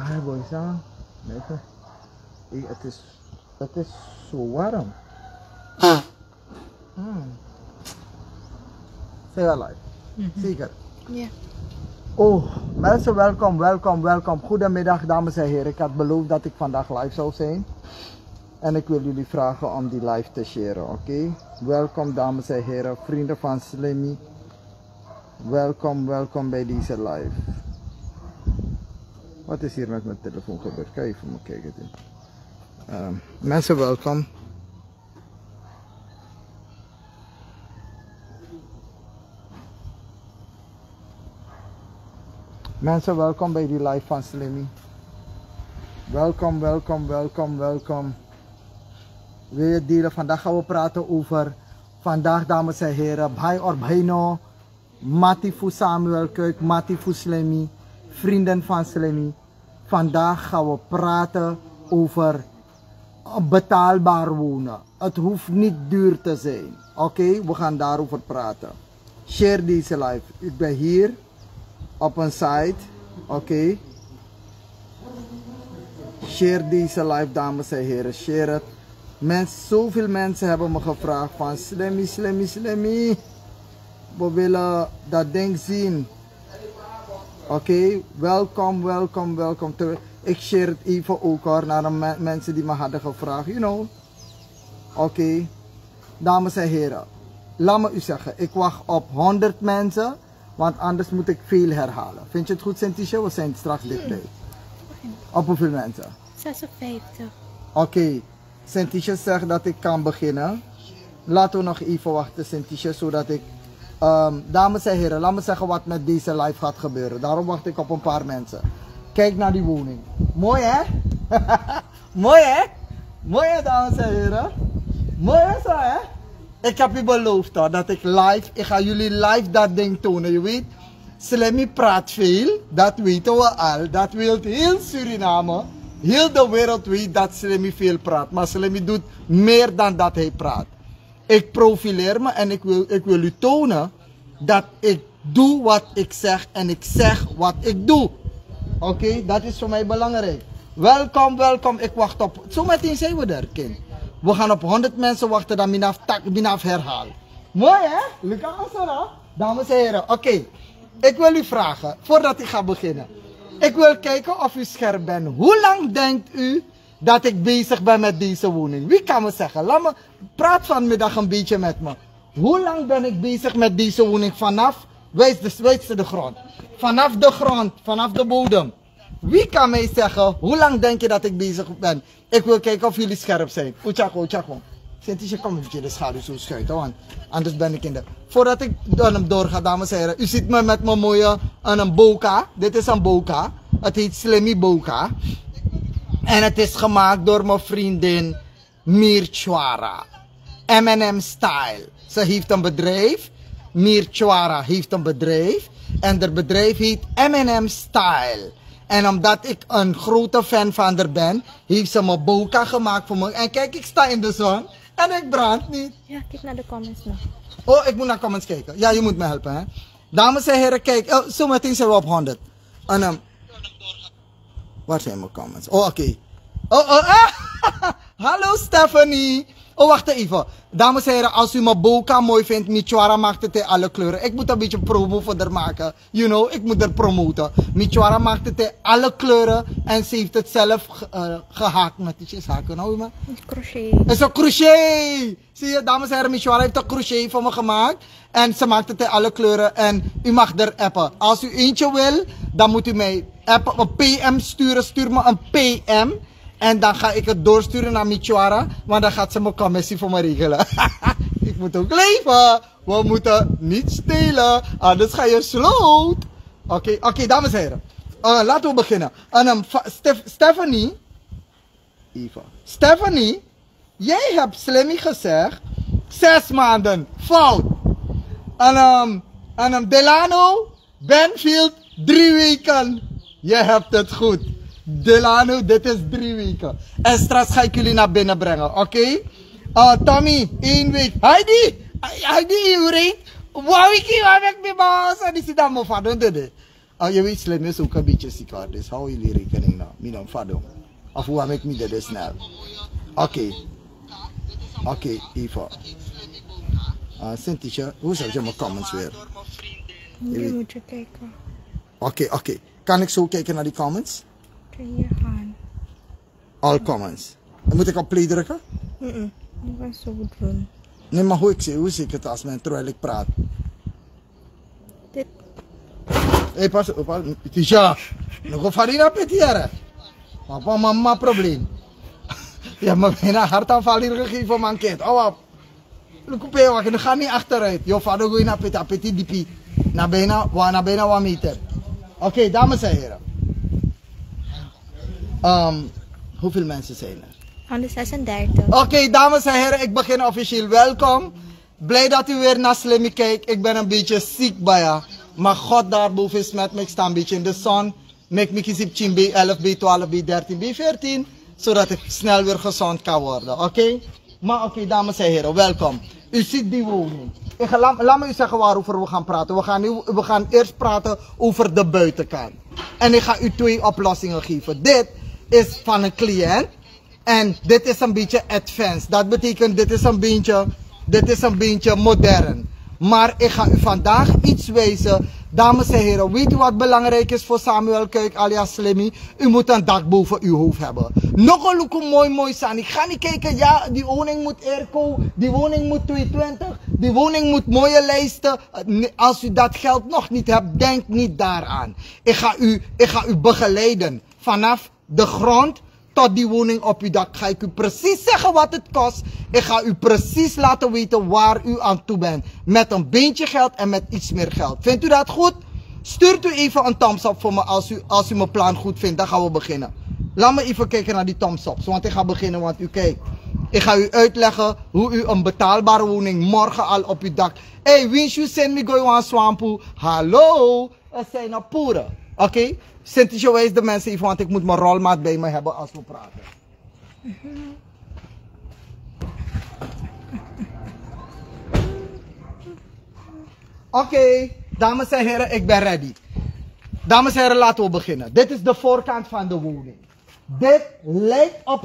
Hi boys, het is zo warm. Zeg live. Zeker. Ja. Oh, mensen, welkom. Goedemiddag, dames en heren. Ik had beloofd dat ik vandaag live zou zijn. En ik wil jullie vragen om die live te sharen, oké? Welkom, dames en heren, vrienden van Slimmy. Welkom bij deze live. Wat is hier met mijn telefoon gebeurd? Kan je even me kijken? Mensen, welkom. Mensen, welkom bij die live van Slimmy. Welkom. Wil je delen? Vandaag gaan we praten over, vandaag dames en heren, Bhai or Bhaino, Matifu Samuel Kuik, Matifu Slimmy, vrienden van Slimmy. Vandaag gaan we praten over betaalbaar wonen. Het hoeft niet duur te zijn. Oké, we gaan daarover praten. Share deze live. Ik ben hier op een site. Oké. Share deze live, dames en heren. Share het. Zoveel mensen hebben me gevraagd van Slimmy. We willen dat ding zien. Oké, welkom. Ik share het even ook hoor, naar de mensen die me hadden gevraagd, you know. Oké, dames en heren. Laat me u zeggen, ik wacht op 100 mensen, want anders moet ik veel herhalen. Vind je het goed, Santisha? We zijn straks dichtbij. Op hoeveel mensen? 56. Oké, Santisha zegt dat ik kan beginnen. Laten we nog even wachten, Santisha, zodat ik... dames en heren, laat me zeggen wat met deze live gaat gebeuren. Daarom wacht ik op een paar mensen. Kijk naar die woning. Mooi hè? Mooi hè, dames en heren? Mooi hè, zo hè? Ik heb je beloofd hoor, dat ik ga jullie live dat ding tonen. Je weet, Slimmy praat veel. Dat weten we al. Dat wil heel Suriname, heel de wereld weet dat Slimmy veel praat. Maar Slimmy doet meer dan dat hij praat. Ik profileer me en ik wil u tonen dat ik doe wat ik zeg en ik zeg wat ik doe. Oké, dat is voor mij belangrijk. Welkom. Ik wacht op. Zometeen zijn we er, kind. We gaan op 100 mensen wachten, dan minaf herhaal. Mooi hè? Luka Ansara. Dames en heren, oké. Ik wil u vragen, voordat ik ga beginnen. Ik wil kijken of u scherp bent. Hoe lang denkt u dat ik bezig ben met deze woning? Wie kan me zeggen? Laat me, praat vanmiddag een beetje met me. Hoe lang ben ik bezig met deze woning? Vanaf, wijs de grond. Vanaf de grond, vanaf de bodem. Wie kan mij zeggen, hoe lang denk je dat ik bezig ben? Ik wil kijken of jullie scherp zijn. Ochako. Santisha, kom een beetje de schaduw zo schuiten, want anders ben ik in de... Voordat ik doorga, dames en heren. U ziet me met mijn mooie een boka. Dit is een boka. Het heet Slimmy Boka. En het is gemaakt door mijn vriendin Mirchwara. M&M Style. Ze heeft een bedrijf. Mirchwara heeft een bedrijf. En haar bedrijf heet M&M Style. En omdat ik een grote fan van haar ben, heeft ze mijn boka gemaakt voor me. En kijk, ik sta in de zon en ik brand niet. Ja, kijk naar de comments nog. Oh, ik moet naar comments kijken. Ja, je moet me helpen, hè. Dames en heren, kijk. Zometeen zijn we op 100. En waar zijn mijn comments? Oh, oké. Hallo Stephanie. Oh, wacht even. Dames en heren, als u mijn boka mooi vindt, Michwara maakt het in alle kleuren. Ik moet een beetje promo voor haar maken. You know, ik moet haar promoten. Michwara maakt het in alle kleuren. En ze heeft het zelf gehaakt. Met iets haken, nou maar. Crochet. Het is een crochet. Zie je, dames en heren, Michwara heeft een crochet voor me gemaakt. En ze maakt het in alle kleuren. En u mag er appen. Als u eentje wil, dan moet u mij appen, een PM sturen. Stuur me een PM. En dan ga ik het doorsturen naar Michwara. Want dan gaat ze mijn commissie voor me regelen. Ik moet ook leven. We moeten niet stelen. Anders ga je sloot. Oké, dames en heren. Laten we beginnen. Stephanie. Eva. Stephanie. Jij hebt Slimmy gezegd. 6 maanden. Fout. En Delano. Benfield. 3 weken. Je hebt het goed. Delano, dit is 3 weken. En straks ga ik jullie naar binnen brengen, oké? Tommy, 1 week. Heidi, Uri. Wauw, ik heb me baas. En die zit aan me van, Je weet, slim is ook een beetje ziek, dus hou jullie rekening nou. Minam Fado. Of hoe heb ik niet dat snel? Oké, Eva. Sintisha, hoe zeg je mijn comments weer? Nu moet je kijken. Oké. Kan ik zo kijken naar die comments? Kun je gaan. All comments. En moet ik op play drukken? Ik ben zo doen. Nee, maar hoe zie ik het als men terwijl ik praat? Dit. Hé, pas op, Tisha. Nog farina petiëren. Papa, mama, probleem. Ja, maar bijna hartaanval hier gegeven, man, kind. Oh, op. Loop op, dan ga niet achteruit. Jo, vader, gooi naar petit diepie. Naar bijna 1 meter. Oké, dames en heren. Hoeveel mensen zijn er? 136. Oké, dames en heren, ik begin officieel. Welkom. Blij dat u weer naar Slimmy kijkt. Ik ben een beetje ziek bij je. Maar God daarboven is met me. Ik sta een beetje in de zon. Maak me kies op 10B, 11B, 12B, 13B, 14. Zodat ik snel weer gezond kan worden. Oké? Maar oké, dames en heren, welkom. U ziet die woning. Laat me u zeggen waarover we gaan praten. We gaan eerst praten over de buitenkant. En ik ga u 2 oplossingen geven. Dit is van een cliënt. En dit is een beetje advanced. Dat betekent dit is een beetje modern. Maar ik ga u vandaag iets wijzen. Dames en heren, weet u wat belangrijk is voor Samuel Kuik alias Slimmy? U moet een dak boven uw hoofd hebben. Nog een look mooi staan. Ik ga niet kijken, ja, die woning moet airco, die woning moet 220, die woning moet mooie lijsten. Als u dat geld nog niet hebt, denk niet daaraan. Ik ga u begeleiden vanaf de grond tot die woning op uw dak. Ga ik u precies zeggen wat het kost. Ik ga u precies laten weten waar u aan toe bent. Met een beentje geld en met iets meer geld. Vindt u dat goed? Stuurt u even een thumbs up voor me als u mijn plan goed vindt. Dan gaan we beginnen. Laat me even kijken naar die thumbs ups. Want ik ga beginnen, want u kijkt. Ik ga u uitleggen hoe u een betaalbare woning morgen al op uw dak. Hey, wins you send me go aan Swampu. Hallo, het zijn naar Poeren. Oké? Sintisha, wijs de mensen even, want ik moet mijn rolmaat bij me hebben als we praten. Oké, dames en heren, ik ben ready. Dames en heren, laten we beginnen. Dit is de voorkant van de woning. Dit lijkt op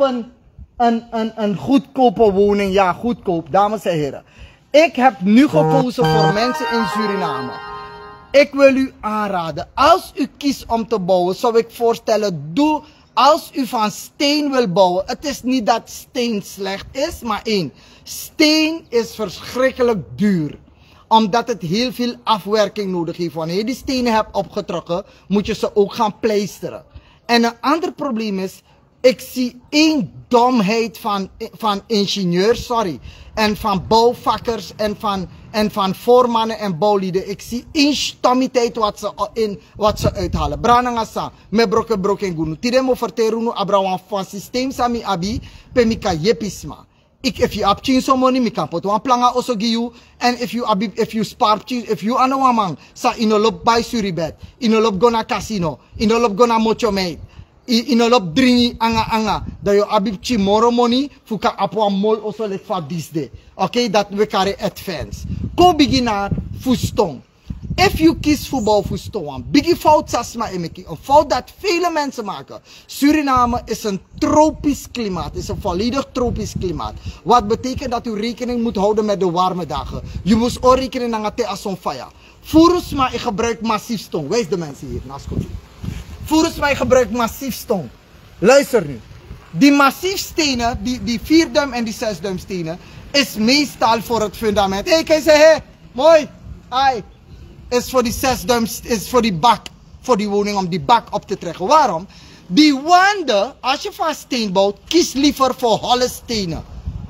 een goedkope woning. Ja, goedkoop, dames en heren. Ik heb nu gekozen voor mensen in Suriname. Ik wil u aanraden, als u kiest om te bouwen, zou ik voorstellen, doe als u van steen wil bouwen. Het is niet dat steen slecht is, maar steen is verschrikkelijk duur. Omdat het heel veel afwerking nodig heeft. Wanneer je die stenen hebt opgetrokken, moet je ze ook gaan pleisteren. En een ander probleem is, ik zie één domheid van ingenieurs, en van bouwvakkers en van voormannen en bouwlieden. Ik zie één stommiteit wat ze uithalen. Branangasa, me broke en gunu. Tidemo verterunu abrawan van systeem sami abi, pemika yepisma. If you have some money, mi kan put one planga also give you. And if you spar if you ano wamang, sa inolop by suribet, inolop gona casino, inolop gona mocho mate. Inolop dringi anga dat je abibchi moro money fuka apwa mol also let fa disde. Okay, dat we carry advance. Ko beginner fustong. If you kies voetbal fustong, biggie fout sasma emeki, een fout dat vele mensen maken. Suriname is een tropisch klimaat, is een volledig tropisch klimaat. Wat betekent dat u rekening moet houden met de warme dagen. Je moet ook rekening met de asonfaya. Volgens mij gebruik massief stong. Wijs de mensen hier, naast goed. Volgens mij gebruikt massief stone. Luister nu. Die massief stenen, die 4 duim en die 6 duim stenen, is meestal voor het fundament. Hé, kan je zeggen, mooi, ai. Is voor die 6 duim, is voor die bak, voor die woning om die bak op te trekken. Waarom? Die wanden, als je van steen bouwt, kies liever voor holle stenen.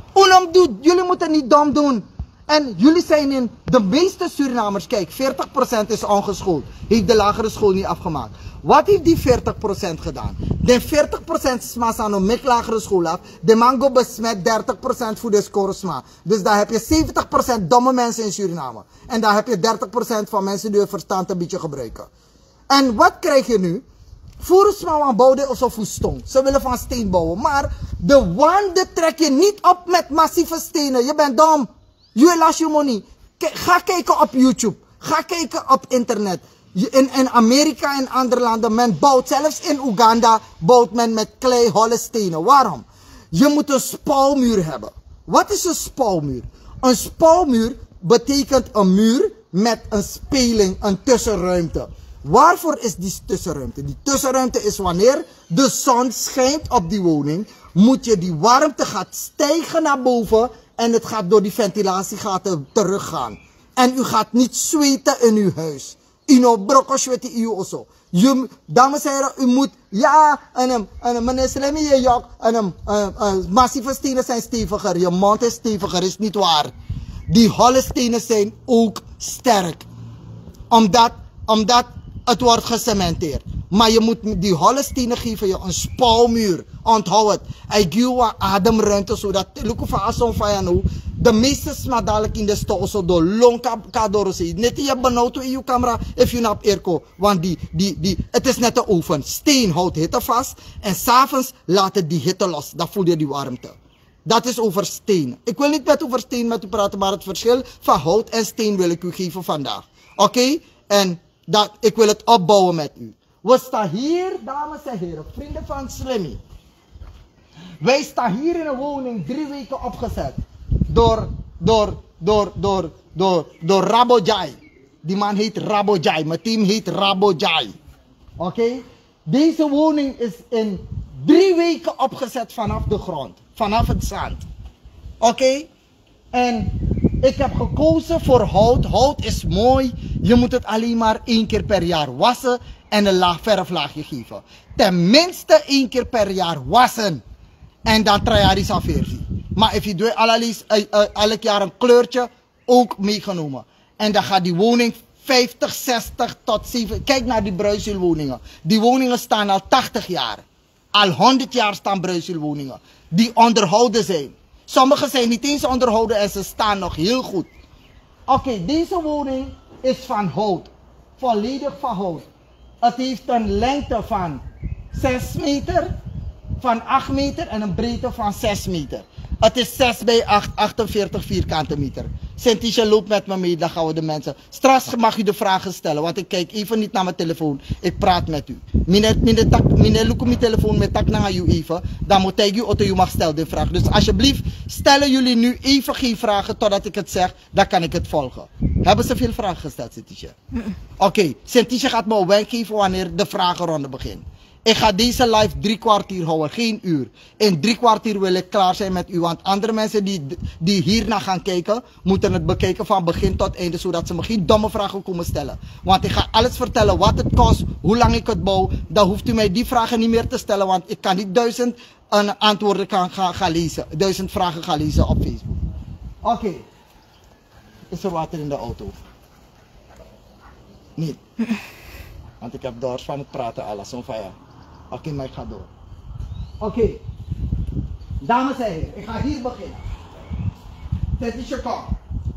Jullie moeten niet dom doen. En jullie zijn in de meeste Surinamers, kijk, 40% is ongeschoold. Heeft de lagere school niet afgemaakt. Wat heeft die 40% gedaan? De 40% sma aan een lagere school af. De mango besmet 30% voor de scoresma. Dus daar heb je 70% domme mensen in Suriname. En daar heb je 30% van mensen die hun verstand een beetje gebruiken. En wat krijg je nu? Voersma bouwden of zo stone. Ze willen van steen bouwen. Maar de wanden trek je niet op met massieve stenen. Je bent dom. You lost your money. Ga kijken op YouTube. Ga kijken op internet. In Amerika en andere landen, men bouwt, zelfs in Oeganda, bouwt men met klei holle stenen. Waarom? Je moet een spouwmuur hebben. Wat is een spouwmuur? Een spouwmuur betekent een muur met een speling, een tussenruimte. Waarvoor is die tussenruimte? Die tussenruimte is wanneer de zon schijnt op die woning, moet je die warmte gaat stijgen naar boven en het gaat door die ventilatiegaten teruggaan. En u gaat niet zweten in uw huis. Ino broko zweten u also. Dames en heren, u moet, ja, en meneer Slemmy, je massieve stenen zijn steviger, je mond is steviger, is niet waar. Die holle stenen zijn ook sterk. Omdat het wordt gecementeerd. Maar je moet die holle stenen geven je een spouwmuur. Onthoud het. Hij geeft je ademruimte zodat de meeste smadalen in de stoel zo door long kadoro zien. Net je benauwd in je camera if je naar airco. Want het is net een oven. Steen houdt hitte vast. En s'avonds laat het die hitte los. Dan voel je die warmte. Dat is over steen. Ik wil niet over steen met u praten, maar het verschil van hout en steen wil ik u geven vandaag. Oké? En ik wil het opbouwen met u. We staan hier, dames en heren, vrienden van Slimmy. Wij staan hier in een woning 3 weken opgezet. Door Rabojai. Die man heet Rabojai. Mijn team heet Rabojai. Oké? Deze woning is in 3 weken opgezet vanaf de grond. Vanaf het zand. Oké? En ik heb gekozen voor hout. Hout is mooi. Je moet het alleen maar 1 keer per jaar wassen. En een verflaagje geven. Tenminste 1 keer per jaar wassen. En dan 3 jaar is afversie. Maar als je doet elk jaar een kleurtje, ook meegenomen. En dan gaat die woning 50, 60 tot 7. Kijk naar die bruiselwoningen. Die woningen staan al 80 jaar. Al 100 jaar staan bruiselwoningen. Die onderhouden zijn. Sommige zijn niet eens onderhouden en ze staan nog heel goed. Oké, deze woning is van hout. Volledig van hout. Het heeft een lengte van 6 meter, van 8 meter en een breedte van 6 meter. Het is 6 bij 8, 48 vierkante meter. Sint-Tisha loopt met me mee, dan gaan we de mensen. Straks mag u de vragen stellen, want ik kijk even niet naar mijn telefoon. Ik praat met u. Meneer look op mijn telefoon met tak naar u even. Dan moet ik u auto, u mag stellen de vraag. Dus alsjeblieft, stellen jullie nu even geen vragen totdat ik het zeg, dan kan ik het volgen. Hebben ze veel vragen gesteld, Sint-Tisha? Oké, Sint-Tisha gaat me een wenk geven wanneer de vragenronde begint. Ik ga deze live 3 kwartier houden, geen uur. In 3 kwartier wil ik klaar zijn met u, want andere mensen die hiernaar gaan kijken, moeten het bekijken van begin tot einde, zodat ze me geen domme vragen komen stellen. Want ik ga alles vertellen wat het kost, hoe lang ik het bouw. Dan hoeft u mij die vragen niet meer te stellen, want ik kan niet 1000 antwoorden gaan lezen, 1000 vragen gaan lezen op Facebook. Oké. Is er water in de auto? Niet. Want ik heb dorst van het praten alles. Oké, maar ik ga door. Oké. Dames en heren, ik ga hier beginnen. Dit is je kant.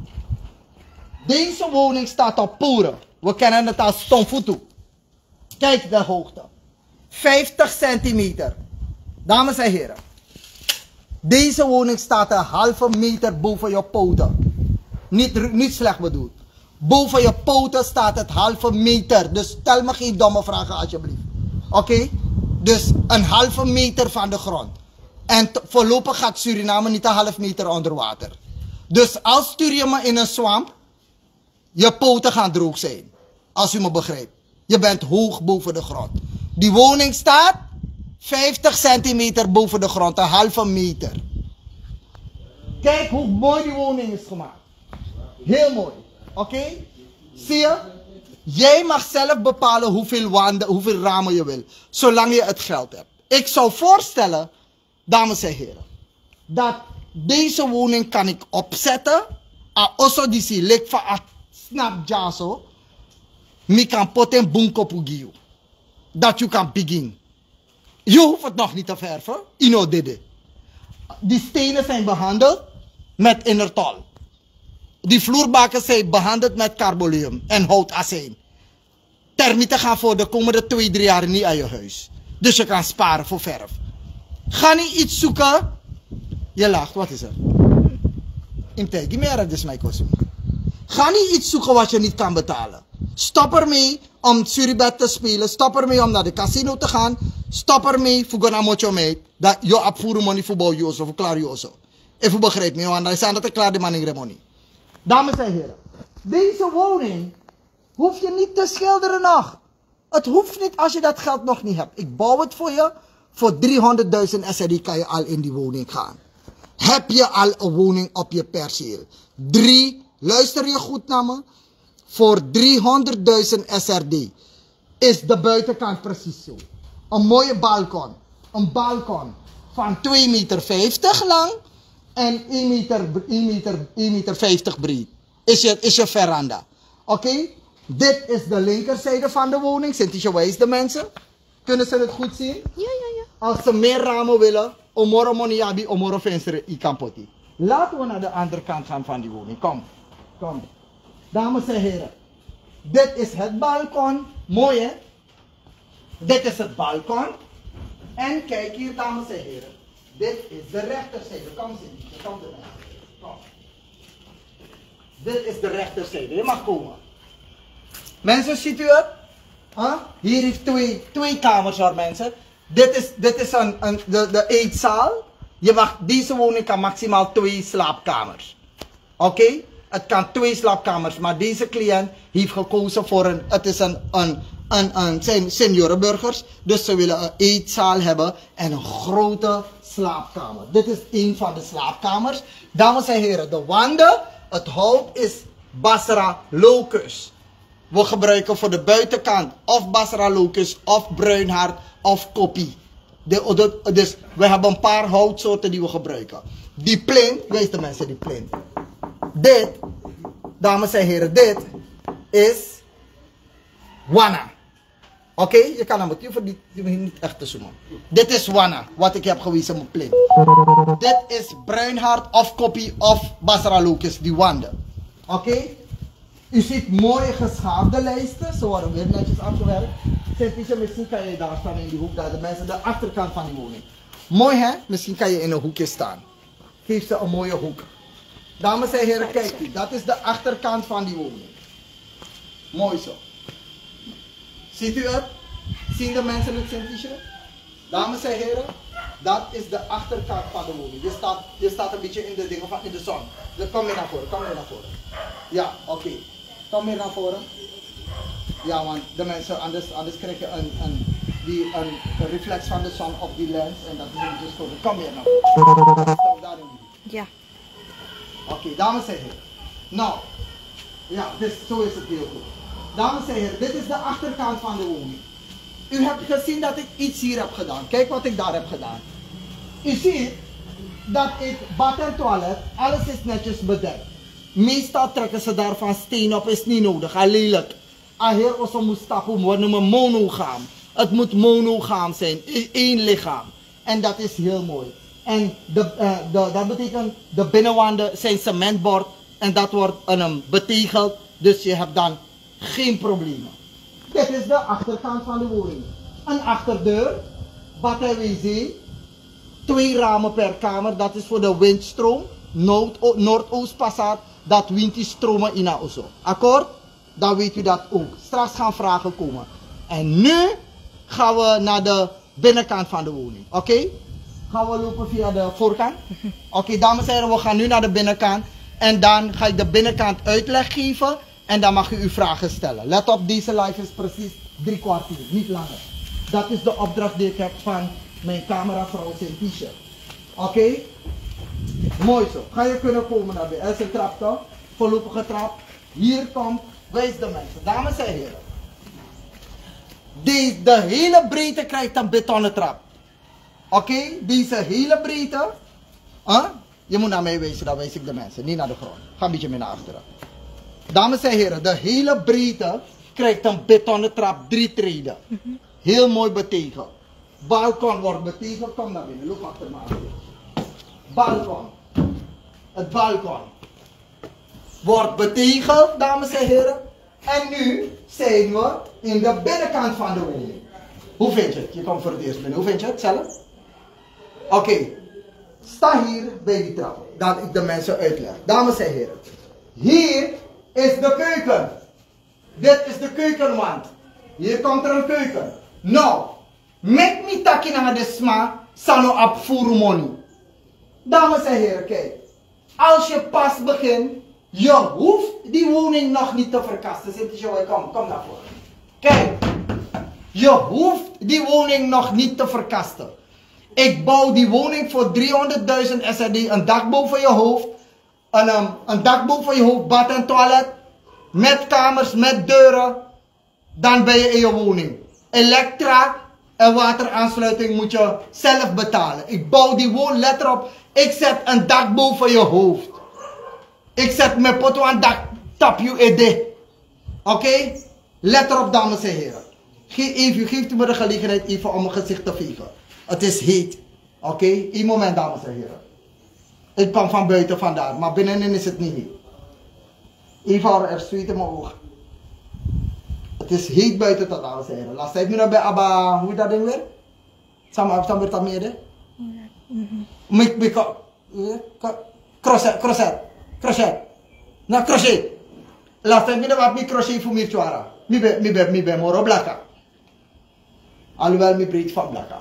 Deze woning staat op poeren. We kennen het als Stomfutu. Kijk de hoogte. 50 centimeter. Dames en heren. Deze woning staat een halve meter boven je poten. Niet slecht bedoeld. Boven je poten staat het halve meter. Dus stel me geen domme vragen alsjeblieft. Oké? Dus een halve meter van de grond. En voorlopig gaat Suriname niet een half meter onder water. Dus als stuur je me in een swamp, je poten gaan droog zijn. Als u me begrijpt. Je bent hoog boven de grond. Die woning staat 50 centimeter boven de grond. Een halve meter. Kijk hoe mooi die woning is gemaakt. Heel mooi. Oké? Zie je? Jij mag zelf bepalen hoeveel ramen je wil. Zolang je het geld hebt. Ik zou voorstellen, dames en heren, dat deze woning kan ik opzetten. Also disi lek van a snap jaso. Mi kan poten bunkopu giu. Dat je kan beginnen. Je hoeft het nog niet te verven. Ino dede. Die stenen zijn behandeld met innertol. Die vloerbaken zijn behandeld met carboleum en houtazijn. Termieten gaan voor de komende 2-3 jaar niet aan je huis. Dus je kan sparen voor verf. Ga niet iets zoeken. Je lacht, wat is er? Ga niet iets zoeken wat je niet kan betalen. Stop ermee om suribet te spelen. Stop ermee om naar de casino te gaan. Stop ermee voor gaan moet je mee. Dat je afvoeren money voor bouwen of voor klaar je zo. Even begrijp me, want dan zijn dat klaar de manning money. Dames en heren, deze woning hoef je niet te schilderen nog. Het hoeft niet als je dat geld nog niet hebt. Ik bouw het voor je. Voor 300.000 SRD kan je al in die woning gaan. Heb je al een woning op je perceel? Luister je goed naar me. Voor 300.000 SRD is de buitenkant precies zo. Een mooie balkon. Een balkon van 2,50 meter lang en 1,50 meter breed. Is je veranda. Oké? Dit is de linkerzijde van de woning. Sint je wijs de mensen? Kunnen ze het goed zien? Ja. Als ze meer ramen willen, omoro moniabi, omoro venster i kampoti. Laten we naar de andere kant gaan van die woning. Kom. Dames en heren. Dit is het balkon. Mooi hè? Dit is het balkon. En kijk hier dames en heren. Dit is de rechterzijde. Kom Sint, kom de mensen. Kom. Dit is de rechterzijde. Je mag komen. Mensen, ziet u het? Hier heeft twee kamers hoor mensen. Dit is de eetzaal. Deze woning kan maximaal 2 slaapkamers. Oké? Het kan 2 slaapkamers. Maar deze cliënt heeft gekozen voor zijn seniorenburgers. Dus ze willen een eetzaal hebben en een grote slaapkamer. Dit is een van de slaapkamers. Dames en heren, de wanden, het hout is Basra Locus. We gebruiken voor de buitenkant of Basra Locus of bruinhart of koppie. Dus we hebben een paar houtsoorten die we gebruiken. Die plint, wees de mensen die plint. Dit, dames en heren, dit is wana. Oké, je kan hem het, je hoeft niet echt te zoomen. Dit is wana, wat ik heb gewezen met plint. Dit is bruinhart of koppie of Basra Locus, die wanden. Oké? U ziet mooie geschaafde lijsten, ze worden weer netjes afgewerkt. Misschien kan je daar staan in die hoek, daar de mensen de achterkant van die woning. Mooi hè? Misschien kan je in een hoekje staan. Geef ze een mooie hoek. Dames en heren, kijk u, dat is de achterkant van die woning. Mooi zo. Ziet u het? Zien de mensen het Sint-Isje? Dames en heren, dat is de achterkant van de woning. Je staat een beetje in de dingen van in de zon. Dus kom weer naar voren, Ja, oké. Kom weer naar voren. Ja, want de mensen, anders krijg je een reflex van de zon op die lens en dat is een beetje schoon. Kom weer naar voren. Stop daar in die. Ja. Oké, dames en heren. Nou, ja, dus zo is het heel goed. Dames en heren, dit is de achterkant van de woning. U hebt gezien dat ik iets hier heb gedaan. Kijk wat ik daar heb gedaan. U ziet dat ik bad en toilet, alles is netjes bedekt. Meestal trekken ze daarvan steen op, is niet nodig, ga lelijk. Aher osso moestapu, we noemen monogaam. Het moet monogaam zijn, één lichaam. En dat is heel mooi. En dat betekent, de binnenwanden zijn cementbord en dat wordt betegeld. Dus je hebt dan geen problemen. Dit is de achterkant van de woning. Een achterdeur, bad en wc, 2 ramen per kamer, dat is voor de windstroom. Noordoost-passaat, dat wind die stromen in Osso. Akkoord? Dan weet u dat ook. Straks gaan vragen komen. En nu gaan we naar de binnenkant van de woning. Oké? Gaan we lopen via de voorkant? Oké, dames en heren, we gaan nu naar de binnenkant. En dan ga ik de binnenkant uitleg geven. En dan mag u uw vragen stellen. Let op, deze live is precies 3 kwartier, niet langer. Dat is de opdracht die ik heb van mijn cameravrouw Sint-Isje. Oké? Mooi zo. Ga je kunnen komen naar binnen. Er is een trap toch? Voorlopige trap. Hier komt, wijs de mensen. Dames en heren. De hele breedte krijgt een betonnen trap. Oké? Deze hele breedte. Je moet naar mij wijzen, dan wijs ik de mensen. Niet naar de grond. Ga een beetje meer naar achteren. Dames en heren, de hele breedte krijgt een betonnen trap, 3 treden. Heel mooi betegeld. Balkon wordt betegeld. Kom naar binnen, loop achter me aan. Balkon. Het balkon wordt betegeld, dames en heren. En nu zijn we in de binnenkant van de woning. Hoe vind je het? Je komt voor het eerst binnen. Hoe vind je het zelf? Oké. Sta hier bij die trap. Dat ik de mensen uitleg. Dames en heren. Hier is de keuken. Dit is de keukenwand. Hier komt er een keuken. Nou, met me taki naar de sma, sano op money. Dames en heren, kijk. Als je pas begint, je hoeft die woning nog niet te verkasten. Kom naar voren. Kijk, je hoeft die woning nog niet te verkasten. Ik bouw die woning voor 300.000 SRD, een dak boven je hoofd, een dak boven je hoofd, bad en toilet, met kamers, met deuren, dan ben je in je woning. Elektra en wateraansluiting moet je zelf betalen. Ik bouw die woning, let erop, ik zet een dak boven je hoofd. Ik zet mijn poto aan dak, tap je ede. Oké? Let erop, dames en heren. Geeft u me de gelegenheid even om mijn gezicht te vegen. Het is heet. Oké? Eén moment, dames en heren. Ik kwam van buiten vandaar, maar binnenin is het niet heet. Even er zweet in mijn ogen. Het is heet buiten tot, dames en heren. Laat tijd nu bij Abba, hoe dat ding weer? Samen weer dat mede? Crochet. Nou, crochet. Laat tijd nu wat mi crochet voor mij tjara. Mi ben moro blaka. Alhoewel mi breed van blaka.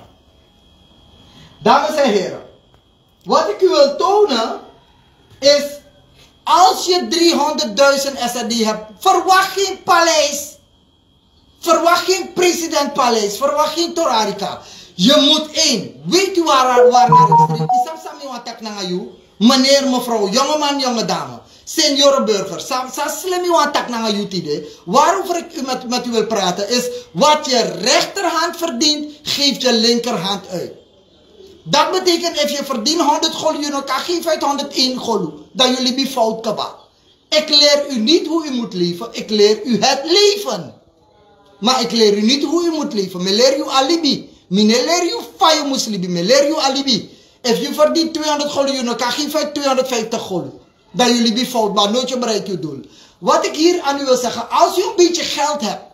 Dames en heren, wat ik u wil tonen is, als je 300.000 SRD hebt, verwacht geen paleis, verwacht geen presidentpaleis, verwacht geen Torarika. Je moet één, weet u waar naar ik streef? Isam sami watak na u, meneer, mevrouw, jongeman, jonge dame, senioren burger, sa slim watak na u tide. Waarover ik met u wil praten is, wat je rechterhand verdient, geeft je linkerhand uit. Dat betekent, als je verdient 100 golu, je kan geen 101 golu. Dan jullie bij fout kaba. Ik leer u niet hoe u moet leven, ik leer u het leven. Maar ik leer u niet hoe u moet leven. Ik leer u alibi. Ik leer u fayo muslibi. Ik leer u alibi. Als je verdient 200 golu, je kan geen 250 golu. Dan jullie bij fout, maar nooit je bereikt je doel. Wat ik hier aan u wil zeggen, als u een beetje geld hebt,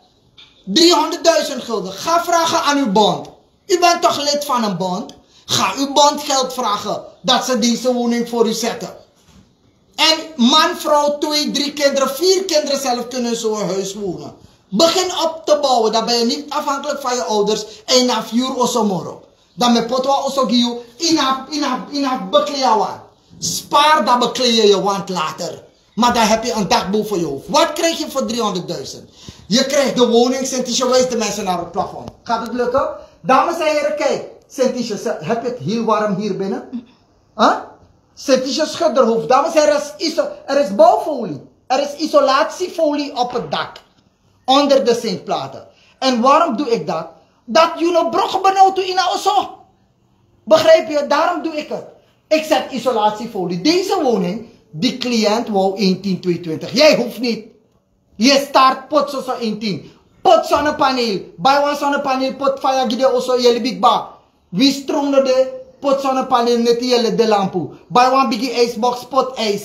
300.000 gulden, ga vragen aan uw bond. U bent toch lid van een bond? Ga uw bond geld vragen dat ze deze woning voor u zetten. En man, vrouw, 2, 3 kinderen, 4 kinderen zelf kunnen in zo'n huis wonen. Begin op te bouwen, dan ben je niet afhankelijk van je ouders en na 4 osomoro. Dan met potwa osogiu, inaf bekleed wand. Spaar, dan bekleed je je wand later. Maar dan heb je een dak boven je hoofd. Wat krijg je voor 300.000? Je krijgt de woning, Sint-Tisha, wijst de mensen naar het plafond. Gaat het lukken? Dames en heren, kijk. Sint-Tisha, heb je het heel warm hier binnen? Huh? Sint-Tisha schudderhoofd. Dames en heren, er is bouwfolie. Er is isolatiefolie op het dak. Onder de zinkplaten. En waarom doe ik dat? Dat je nog bruggen benauwd in osso. Begrijp je? Daarom doe ik het. Ik zet isolatiefolie. Deze woning, die cliënt wou 1.10.22. Jij hoeft niet. Je start pot zo 1.10. Pot zonnepaneel. Bij een zonnepaneel pot fire gide osso jelle big ba. Wie stroomde de pot zonnepaneel net jelle de lampu. Bij een biggie ijsbox pot ijs.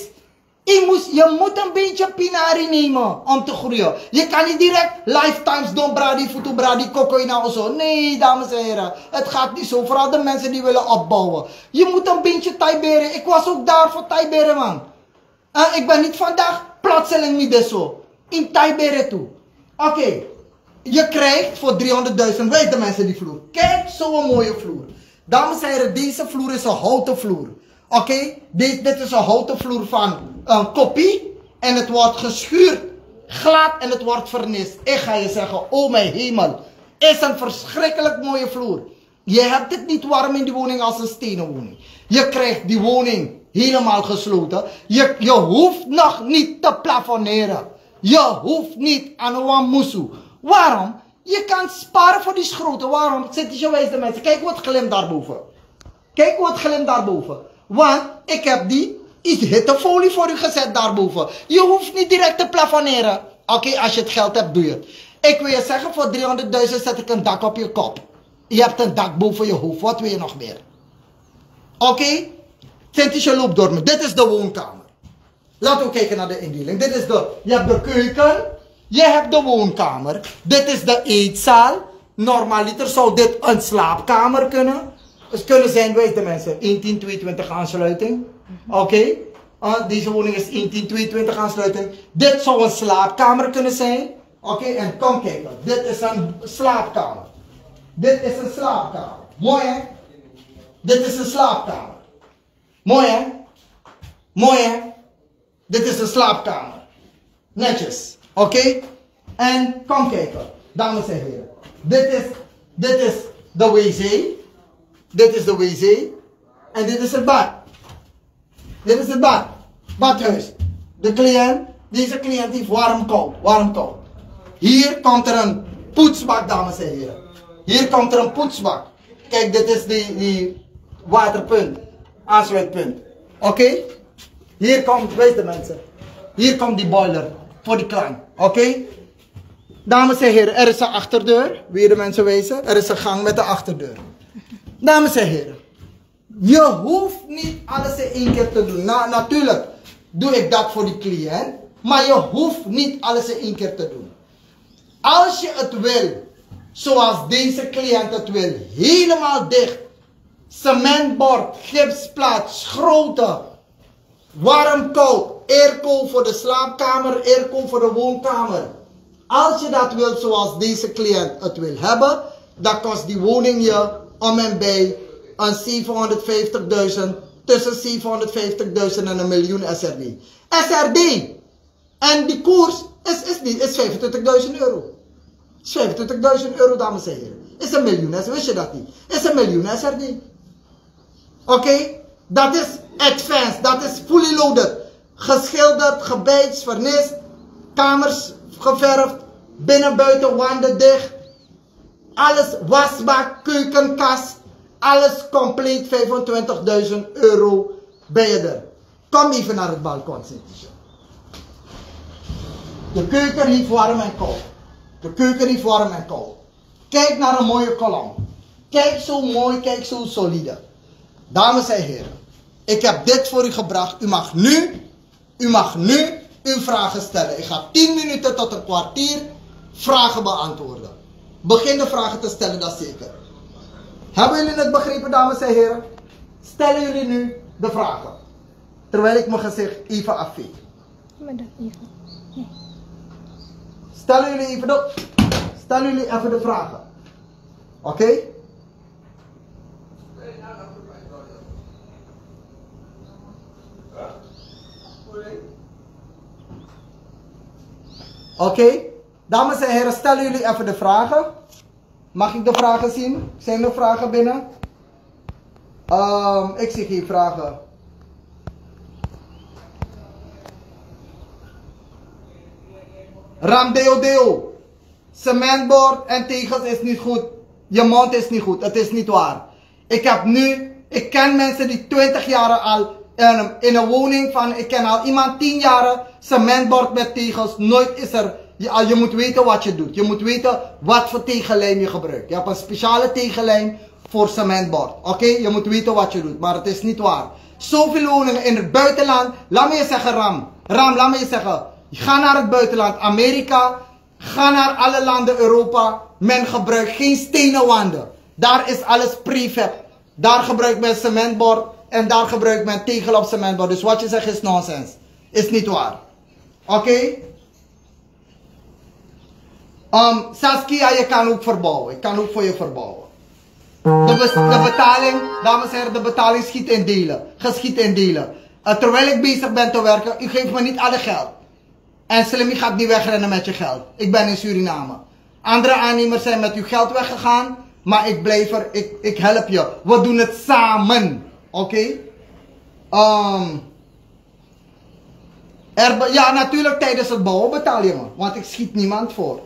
Je moet een beetje pinari nemen om te groeien. Je kan niet direct lifetimes doen, bradi, futu, bradi, cocoïna of zo. Nee, dames en heren. Het gaat niet zo. Vooral de mensen die willen opbouwen. Je moet een beetje taiberen. Ik was ook daar voor taiberen, man. Ik ben niet vandaag plotseling niet zo. In taiberen toe. Oké. Je krijgt voor 300.000, weet de mensen die vloer. Kijk, zo'n mooie vloer. Dames en heren, deze vloer is een houten vloer. Oké, dit is een houten vloer van een kopie. En het wordt geschuurd, glad en het wordt vernist. Ik ga je zeggen, oh mijn hemel. Is een verschrikkelijk mooie vloer. Je hebt het niet warm in die woning als een stenen woning. Je krijgt die woning helemaal gesloten. Je hoeft nog niet te plafonneren. Je hoeft niet aan een musu. Waarom? Je kan sparen voor die schroten. Waarom? Zit je wijs de mensen. Kijk wat glimt daarboven. Kijk wat glimt daarboven. Want ik heb die hittefolie voor u gezet daarboven. Je hoeft niet direct te plafonneren. Oké, als je het geld hebt, doe je het. Ik wil je zeggen, voor 300.000 zet ik een dak op je kop. Je hebt een dak boven je hoofd. Wat wil je nog meer? Oké? Sint-Tisha loopt door me. Dit is de woonkamer. Laten we kijken naar de indeling. Je hebt de keuken. Je hebt de woonkamer. Dit is de eetzaal. Normaliter zou dit een slaapkamer kunnen. Het kunnen zijn, weet de mensen, 1.10.22 aansluiting. Oké? Deze woning is 1.10.22 aansluiting. Dit zou een slaapkamer kunnen zijn. Oké, en kom kijken. Dit is een slaapkamer. Dit is een slaapkamer. Mooi hè? Dit is een slaapkamer. Mooi hè? Mooi hè? Dit is een slaapkamer. Netjes. Oké? En kom kijken. Dames en heren. Dit is de wc. Dit is de wc. En dit is het bad. Dit is het bad. Badhuis. De cliënt. Deze cliënt heeft warm koud. Warm koud. Hier komt er een poetsbak, dames en heren. Hier komt er een poetsbak. Kijk, dit is die waterpunt. Aansluitpunt. Oké? Hier komt, wees de mensen. Hier komt die boiler. Voor die klant. Oké? Dames en heren, er is een achterdeur. Wie de mensen wezen? Er is een gang met een achterdeur. Dames en heren. Je hoeft niet alles in één keer te doen. Nou, natuurlijk doe ik dat voor die cliënt. Maar je hoeft niet alles in één keer te doen. Als je het wil, zoals deze cliënt het wil, helemaal dicht. Cementbord, gipsplaat, schroten, warm koud, airco voor de slaapkamer, airco voor de woonkamer. Als je dat wil zoals deze cliënt het wil hebben, dan kost die woning je om en bij een 750.000, tussen 750.000 en 1 miljoen SRD. SRD! En die koers is 25.000 euro. Is 25.000 euro, dames en heren. Is 1 miljoen, wist je dat niet? Is 1 miljoen SRD. Oké? Dat is advanced, dat is fully loaded. Geschilderd, gebijts, vernis, kamers geverfd, binnen, buiten, wanden dicht. Alles, wasbak, keukenkast, alles compleet 25.000 euro ben je er. Kom even naar het balkon zitten. De keuken heeft warm en koud. De keuken heeft warm en koud. Kijk naar een mooie kolom. Kijk zo mooi, kijk zo solide. Dames en heren, ik heb dit voor u gebracht. U mag nu uw vragen stellen. Ik ga 10 minuten tot een kwartier vragen beantwoorden. Begin de vragen te stellen, dat zeker. Hebben jullie het begrepen, dames en heren? Stellen jullie nu de vragen. Terwijl ik mijn gezicht even afveeg. Maar dat even. Nee. Stellen jullie even de vragen. Oké? Oké? Dames en heren, stellen jullie even de vragen. Mag ik de vragen zien? Zijn er vragen binnen? Ik zie geen vragen. Ramdeo. Cementbord en tegels is niet goed. Je mond is niet goed. Het is niet waar. Ik ken mensen die 20 jaar al in een woning van, ik ken al iemand 10 jaar cementbord met tegels. Nooit is er, je moet weten wat je doet. Je moet weten wat voor tegellijm je gebruikt. Je hebt een speciale tegellijm voor cementbord. Oké? Je moet weten wat je doet. Maar het is niet waar. Zoveel woningen in het buitenland. Laat me je zeggen, Ram, laat me je zeggen. Ga naar het buitenland, Amerika. Ga naar alle landen Europa. Men gebruikt geen stenen wanden. Daar is alles prefab. Daar gebruikt men cementbord. En daar gebruikt men tegel op cementbord. Dus wat je zegt is nonsens. Is niet waar. Oké? Saskia, je kan ook verbouwen. Ik kan ook voor je verbouwen. De betaling, dames en heren, de betaling schiet in delen. Geschiet in delen. Terwijl ik bezig ben te werken, u geeft me niet alle geld. En Slimmy gaat niet wegrennen met je geld. Ik ben in Suriname. Andere aannemers zijn met uw geld weggegaan. Maar ik blijf er, ik help je. We doen het samen. Oké? Ja, natuurlijk tijdens het bouwen betaal je me. Want ik schiet niemand voor.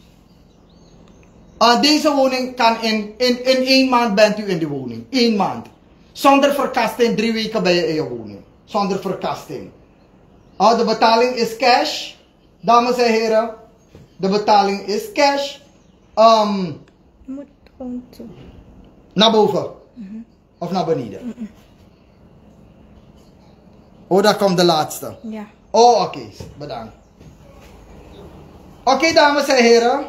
Deze woning kan in 1 maand bent u in de woning. 1 maand. Zonder verkasting 3 weken ben je in je woning. Zonder verkasting. De betaling is cash. Dames en heren. De betaling is cash. Je moet gewoon zo. Naar boven. Of naar beneden. Oh, daar komt de laatste. Ja. Oh, oké. Bedankt. Oké, dames en heren.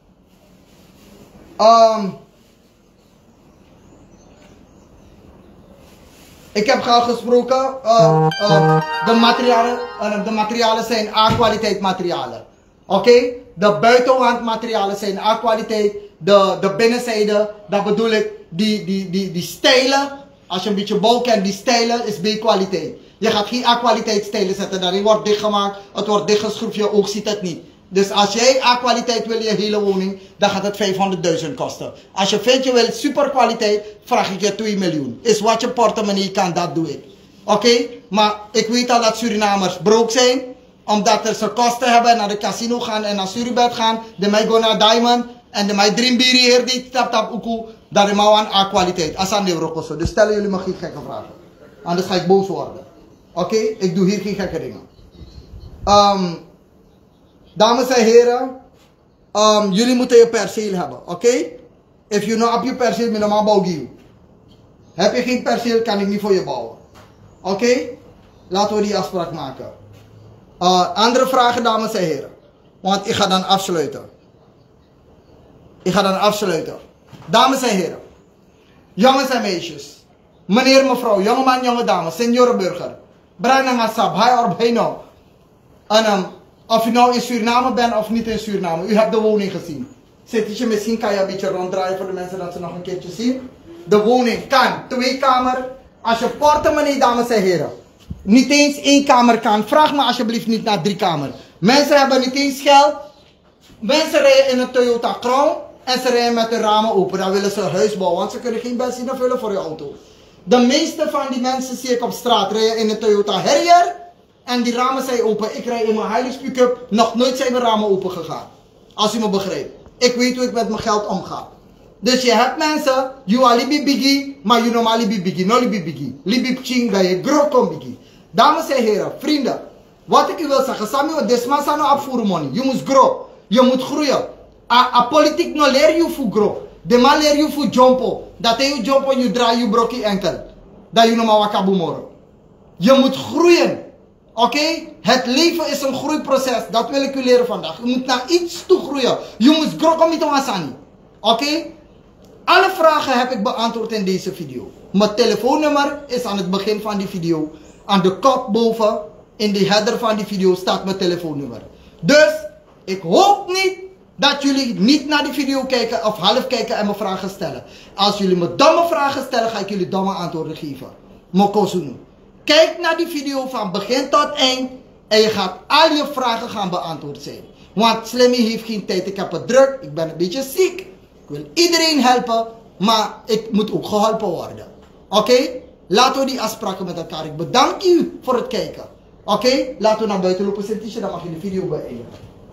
Ik heb al gesproken. De materialen zijn A-kwaliteit materialen. Oké? De buitenwandmaterialen zijn A-kwaliteit. De binnenzijde, dat bedoel ik, die stijlen. Als je een beetje bouw kent, die stijlen is B-kwaliteit. Je gaat geen A-kwaliteit stijlen zetten. Daarin wordt dichtgemaakt, het wordt dichtgeschroefd, je oog ziet het niet. Dus als jij A-kwaliteit wil in je hele woning, dan gaat het 500.000 kosten. Als je vindt je wil super kwaliteit, vraag ik je 2 miljoen. Is wat je portemonnee kan, dat doe ik. Oké? Maar ik weet al dat Surinamers broke zijn, omdat ze kosten hebben en naar de casino gaan en naar Suribet gaan. De mij go naar Diamond en de mij drimbiri hier die tap uku. Dat is maar aan A-kwaliteit. Asan Eurokoso. Dus stellen jullie me geen gekke vragen. Anders ga ik boos worden. Oké? Ik doe hier geen gekke dingen. Dames en heren, jullie moeten je perceel hebben, oké? If you know op je perceel, met normaal bouw je. Heb je geen perceel, kan ik niet voor je bouwen. Oké? Laten we die afspraak maken. Andere vragen, dames en heren. Want ik ga dan afsluiten. Dames en heren. Jongens en meisjes. Meneer, mevrouw, jongeman, jonge dame, senior burger. Brandang asab, hij or hij nou. Of je nou in Suriname bent of niet in Suriname, u hebt de woning gezien. Zit je misschien, kan je een beetje ronddraaien voor de mensen dat ze nog een keertje zien. De woning kan 2 kamer. Als je portemonnee, dames en heren, niet eens 1 kamer kan, vraag me alsjeblieft niet naar 3 kamer. Mensen hebben niet eens geld. Mensen rijden in een Toyota Crown en ze rijden met de ramen open. Dan willen ze een huis bouwen, want ze kunnen geen benzine vullen voor je auto. De meeste van die mensen zie ik op straat rijden in een Toyota Harrier. En die ramen zijn open. Ik rijd in mijn Hilux pick-up. Nog nooit zijn mijn ramen open gegaan. Als u me begrijpt. Ik weet hoe ik met mijn geld omga. Dus je hebt mensen. You are libi biggie. Maar you know libi biggie. No libi biggie. Libi ching bij je groot kom biggie. Dames en heren. Vrienden. Wat ik u wil zeggen. Samuel desma sano afvoeren money. Je moet grow. Je moet groeien. A politiek no leer je voor grow. De man leer je voor jumpo. Dat je jumpo je draai je brokie enkel. Dat je nog maar wakabu moro. Je moet groeien. Oké? Het leven is een groeiproces. Dat wil ik u leren vandaag. Je moet naar iets toe groeien. Je moet groeien met ons. Oké? Alle vragen heb ik beantwoord in deze video. Mijn telefoonnummer is aan het begin van die video. Aan de kop boven, in de header van die video, staat mijn telefoonnummer. Dus, ik hoop niet dat jullie niet naar die video kijken of half kijken en me vragen stellen. Als jullie me domme vragen stellen, ga ik jullie domme antwoorden geven. Mokosunu. Kijk naar die video van begin tot eind en je gaat al je vragen gaan beantwoord zijn. Want Slimmy heeft geen tijd, ik heb het druk, ik ben een beetje ziek. Ik wil iedereen helpen, maar ik moet ook geholpen worden. Oké? Laten we die afspraken met elkaar. Ik bedank u voor het kijken. Oké? Laten we naar buiten lopen, Sint-Tisha, dan mag je de video beëindigen.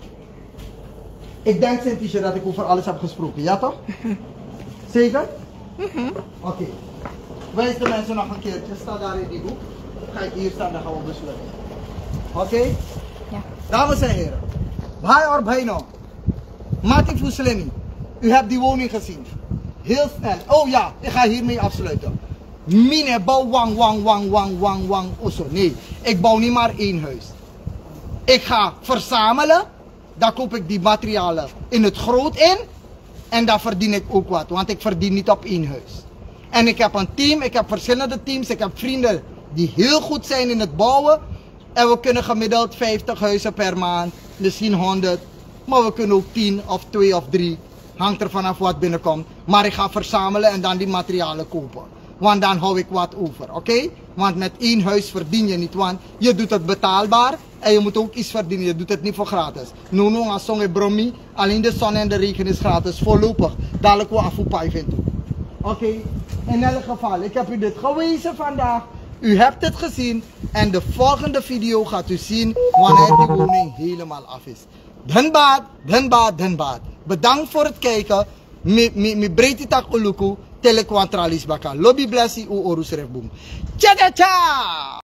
Ik denk, Sint-Tisha, dat ik over alles heb gesproken, ja toch? Zeker? Oké. Wijs de mensen nog een keertje, sta daar in die hoek. Ga ik hier staan, dan gaan we besluiten. Oké? Ja. Dames en heren. Bhai or bhai no. Mati Fuslemi. U hebt die woning gezien. Heel snel. Oh ja, ik ga hiermee afsluiten. Mine bouw wang. Osso. Nee, ik bouw niet maar 1 huis. Ik ga verzamelen. Dan koop ik die materialen in het groot in. En dan verdien ik ook wat. Want ik verdien niet op 1 huis. En ik heb een team, ik heb verschillende teams, ik heb vrienden die heel goed zijn in het bouwen. En we kunnen gemiddeld 50 huizen per maand, misschien 100. Maar we kunnen ook 10 of 2 of 3. Hangt er vanaf wat binnenkomt. Maar ik ga verzamelen en dan die materialen kopen. Want dan hou ik wat over, oké? Want met 1 huis verdien je niet, want je doet het betaalbaar. En je moet ook iets verdienen, je doet het niet voor gratis. No, als zong bromi, alleen de zon en de regen is gratis, voorlopig. Dadelijk we af op toe. Oké, in elk geval, ik heb u dit gewezen vandaag. U hebt het gezien en de volgende video gaat u zien wanneer die woning helemaal af is. Dhanbad. Bedankt voor het kijken. Mi breedte tak uluku telekwantralis baka. Lobby blessie u orus refboom. Tja!